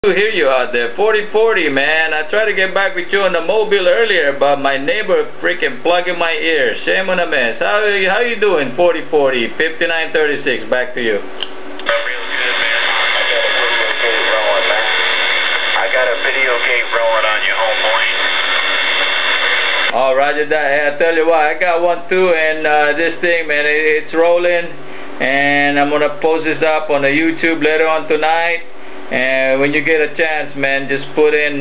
To hear you out there. 4040, man. I tried to get back with you on the mobile earlier, but my neighbor freaking plugging my ear. Shame on a mess. How you doing? 4040, 5936. Back to you. Real good, man. I got a video gate rolling on you, homeboy. Oh, roger that. Hey, I tell you what, I got one too, and this thing, man, it's rolling, and I'm gonna post this up on the YouTube later on tonight. And when you get a chance, man, just put in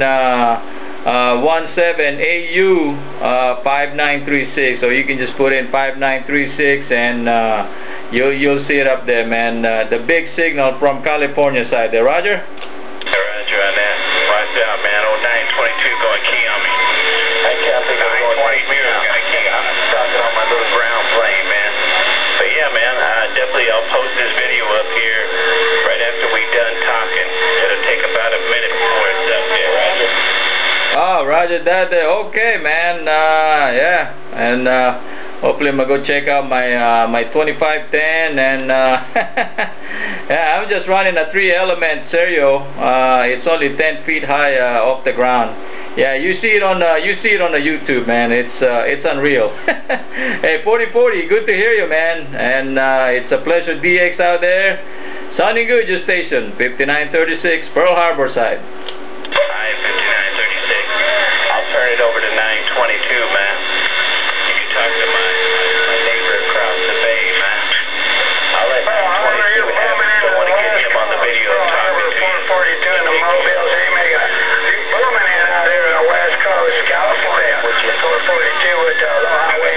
17AU 5936, or you can just put in 5936, and you'll see it up there, man. The big signal from California side there, Roger. Roger on that. Watch out, man. 0922 going key on me. I can't think of 922 got a key on it. Talking on my little ground plane, man. But yeah, man, definitely I'll post this video up here right after we done talking. It'll take about a minute before it's up there, Roger. Oh, Roger that there. Okay, man. Yeah, and hopefully I'm gonna go check out my 2510, and yeah, I'm just running a 3-element stereo. It's only 10 feet high off the ground. Yeah, you see it on the YouTube, man. It's unreal. Hey, 4040, good to hear you, man. And it's a pleasure, DX out there. Sounding good, your station, 5936, Pearl Harbor side. Hi, 5936. I'll turn it over to 922, man. You can talk to my neighbor across the bay, man. I'll let 922 have it. Don't want to get him on the video talking to you. 442 in the mobiles. They make a big booming in out there on the west coast of California. 442 with the highway.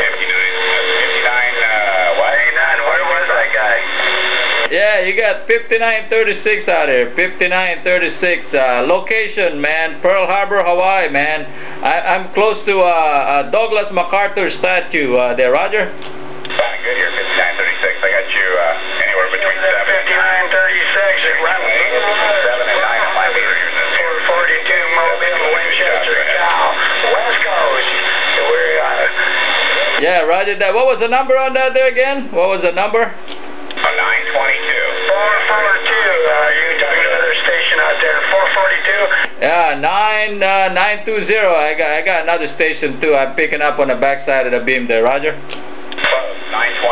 59, what? 89, where was that guy? Yeah, you got 5936 out here. 5936. Location, man, Pearl Harbor, Hawaii, man. I'm close to Douglas MacArthur statue there, Roger. Sounding good here, 5936. I got you anywhere between 7 and 5936. It runs 7 and 9 on my meter here. 442 Mobile, Winchester, Cal, West Coast. We're yeah, Roger that. What was the number on that there again? What was the number? 922. 442. You talking to another station out there? 442. Yeah, 920. I got another station too. I'm picking up on the backside of the beam there, Roger. 922. 922.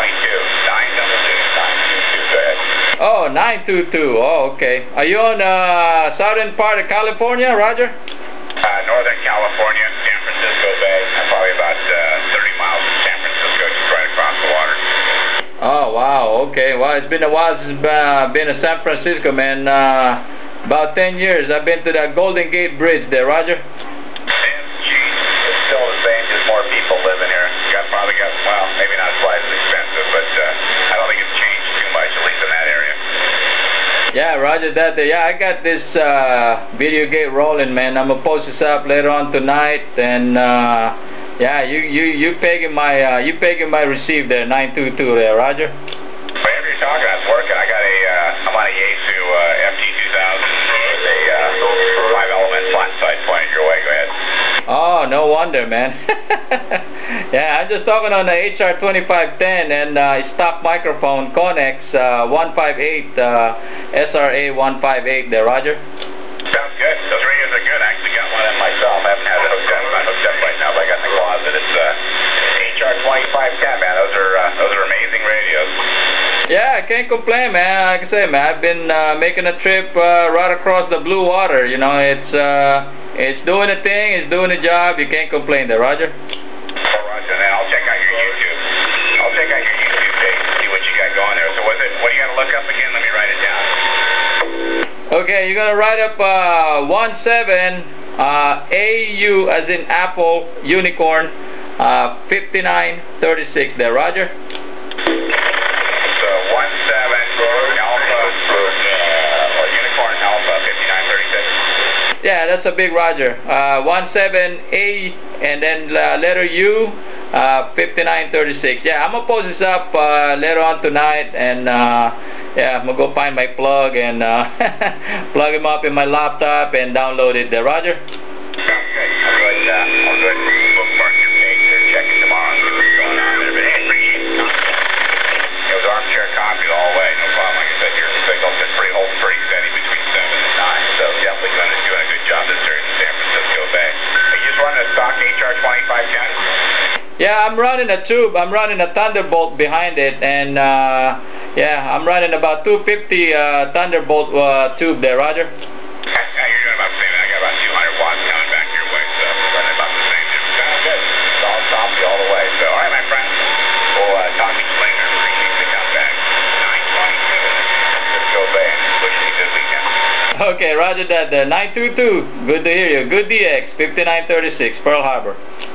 Go ahead. Oh, 922. Oh, okay. Are you on southern part of California, Roger? Northern California, San Francisco Bay. I'm probably about 30 miles from San Francisco, just right across the water. Oh, wow. Okay. Well, it's been a while since I've been to San Francisco, man. About 10 years. I've been to the Golden Gate Bridge there, Roger. Geez, it's still the same, just more people living here. Probably got, well, maybe not quite as expensive, but I don't think it's changed too much, at least in that area. Yeah, Roger that. Yeah, I got this video gate rolling, man. I'm gonna post this up later on tonight, and yeah, you pegging my receive there, 922 there, Roger. Whatever you're talking, that's working. I got I'm on a Yaesu FT2000, a 5-element flat side point your way. Go ahead. Oh, no wonder, man. Yeah, I'm just talking on the HR2510 and stock microphone Connex 158 SRA 158 there, Roger. Sounds good. Those radios are good. I actually got one of them myself. I haven't had it hooked up. I'm not hooked up right now, but I got in the closet. It's HR2510, man. Those are amazing radios. Yeah, I can't complain, man. Like I say, man, I've been making a trip right across the blue water. You know, it's doing a thing, it's doing a job. You can't complain there, Roger. Oh, Roger. Then I'll check out your YouTube. I'll check out your YouTube page and see what you got going there. So what do you got to look up again? Let me write it down. Okay, you're gonna write up 17 AU as in Apple Unicorn 5936 there, Roger. So 17 Alpha Unicorn Alpha 5936. Yeah, that's a big Roger. 17A and then letter U 5936. Yeah, I'm gonna post this up later on tonight, and yeah, I'm gonna go find my plug and plug him up in my laptop and download it there, Roger. Sounds good. I'll go ahead and bookmark your page or check it tomorrow and see what's going on there. But hey, appreciate it. It was armchair coffee all the way, no problem. Like I said, your signal's been holding pretty steady between 7 and 9, so definitely doing a good job this in San Francisco Bay. Are you just running a stock HR 2510? Yeah, I'm running a tube. I'm running a Thunderbolt behind it, and yeah, I'm running about 250 Thunderbolt tube there, Roger. Yeah, you're doing about the same. I got about 200 watts coming back your way, so running about the same. Sounds good. It's all choppy all the way. So, all right, my friend. We'll talk to you later. Appreciate the comeback. 922 Cisco Bay. Wishing you a good weekend. Okay, Roger that there. 922. Good to hear you. Good DX. 5936, Pearl Harbor.